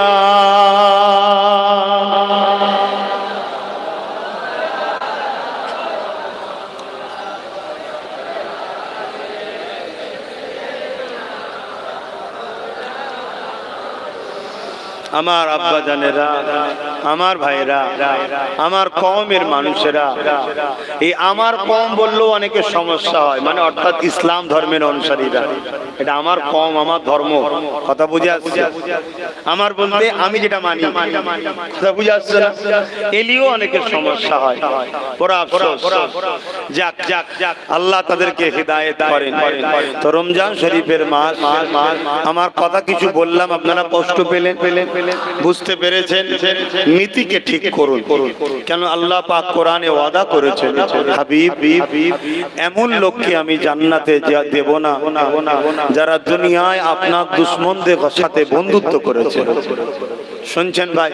আমার আব্বা জানেরা, আমার ভাইরা, আমার কওমের মানুষেরা, এই আমার কওম বললেও অনেকে সমস্যা হয়, মানে অর্থাৎ ইসলাম ধর্মের অনুসারীরা। এটা আমার কওম, আমার ধর্ম, কথা বুঝে আসছে? আমার বলতে আমি যেটা মানি, কথা বুঝে আসছে না? এলিও অনেকের সমস্যা হয়, ওরা আফসোস। যাক যাক যাক, আল্লাহ তাদেরকে হিদায়াত করেন। তো রমজান শরীফের মাস, আমার কথা কিছু বললাম, আপনারা কষ্ট পেলেন, পেলেন বুঝতে পেরেছেন? নীতিকে ঠিক করুন, কেন আল্লাহ পাক কোরআনে ওয়াদা করেছেন, হাবিব এমন লোককে আমি জান্নাতে দেব না যারা দুনিয়ায় আপনার দুশমনদের সাথে বন্ধুত্ব করেছে। শুনছেন ভাই?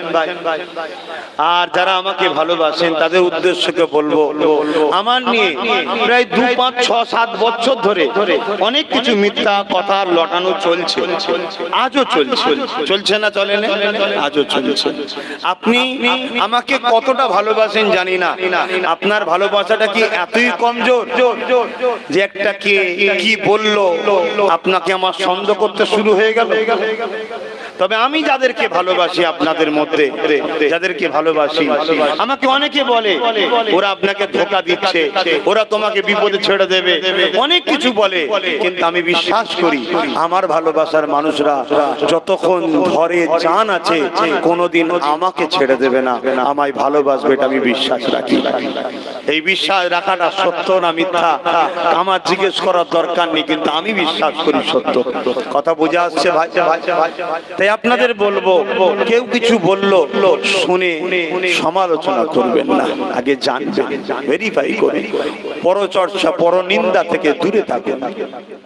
আর যারা আমাকে ভালোবাসেন তাদের উদ্দেশ্যকে বলবো, আমার নিয়ে প্রায় দু পাঁচ ছ সাত বছর ধরে অনেক কিছু মিথ্যা কথা লটানো চলছে, আজও চলছে। চলছে না চলে না? আজও চলছে। আপনি আমাকে কতটা ভালোবাসেন জানি না, আপনার ভালোবাসাটা কি এতই কমজোর যে একটা কে কি বললো আপনাকে আমার সন্দেহ করতে শুরু হয়ে গেল? তবে আমি যাদেরকে ভালোবাসি, আপনাদের মধ্যে যাদেরকে ভালোবাসি, আমাকে অনেকে বলে ওরা আপনাকে ধোঁকা দিচ্ছে, ওরা তোমাকে বিপদে ছেড়ে দেবে, অনেক কিছু বলে। কিন্তু আমি বিশ্বাস করি আমার ভালোবাসার মানুষরা যতক্ষণ ঘরে জান আছে কোনোদিন আমাকে ছেড়ে দেবে না, আমায় ভালোবাসবে, এটা আমি বিশ্বাস রাখি। এই বিশ্বাস রাখাটা সত্য না মিথ্যা আমার জিজ্ঞেস করার দরকার নেই, কিন্তু আমি বিশ্বাস করি সত্য। কথা বুঝে আসছে ভাই? তাই আপনাদের বলবো, কেউ কিছু বললো শুনে সমালোচনা করবেন না, আগে জানবেন, ভেরিফাই করে, পরচর্চা পরনিন্দা থেকে দূরে থাকুন।